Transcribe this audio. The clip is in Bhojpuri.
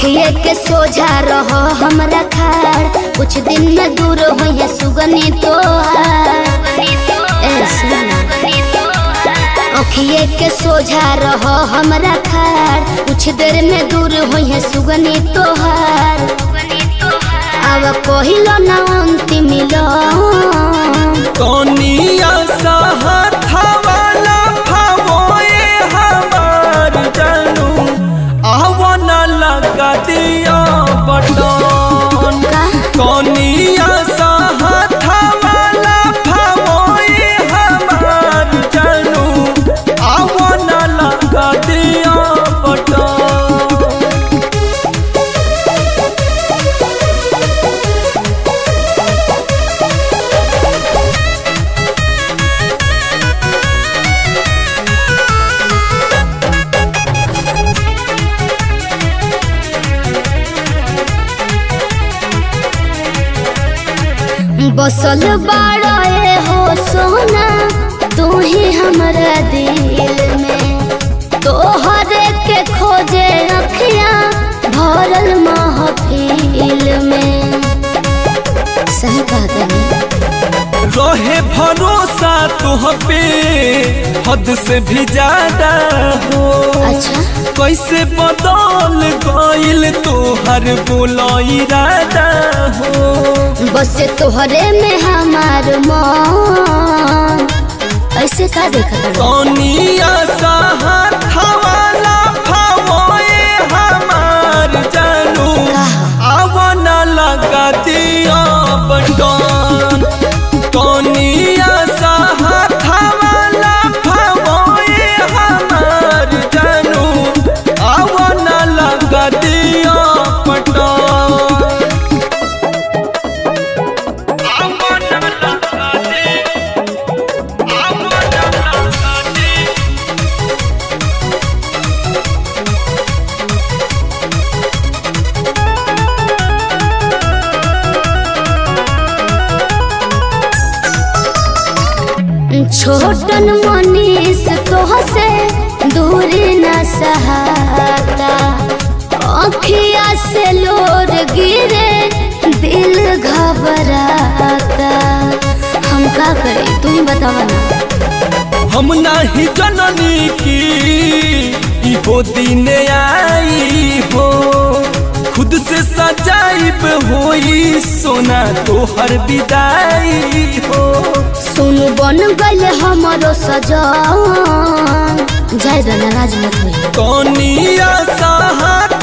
अखिए के सोझा रहो हमरा खाड़, कुछ दिन में दूर होइए सुगनी तोहार। अखिए के सोझा रहो हमरा खाड़, कुछ देर में दूर होइए सुगनी तोहार। अब कहिलो ना अंतिम मिलो कोनिया साहथा वाला भावोए हमार जानू, आवा ना लगा दिया बटन। कोनिया साहथा वाला भावोए हमार जानू, आवा ना लगा दिया बटन। बसल बाड़े हो सोना तू ही हमरा दिल में, तोहरे के खोजे अखियां भरल महफिल में। सही कहा रहे भरोसा तुह पे हद से भी ज्यादा हो। अच्छा कैसे बदल गइल तोहर बोलो इरादा हो। बस तोहरे में हमार मन, ऐसे का देखा कोनिया साहथा वाला भावोए हमार जानू, आवा ना लगा दिया बटन। कोनिया साहथा वाला भावोए हमार जानू, आवा ना लगा दिया बटन। छोटन मनीष तोह से दूरी न सहाता, अखिया से लोर गिरे दिल घबराता। हम का करें तू ही बतावा ना। हम नहीं जननी की इहो दिन आई हो, खुद से सजाइब होई सोना तोहर विदाई हो। सुन बन गल हमारो सजन, जाय नाराज मत होई। कोनिया साहथा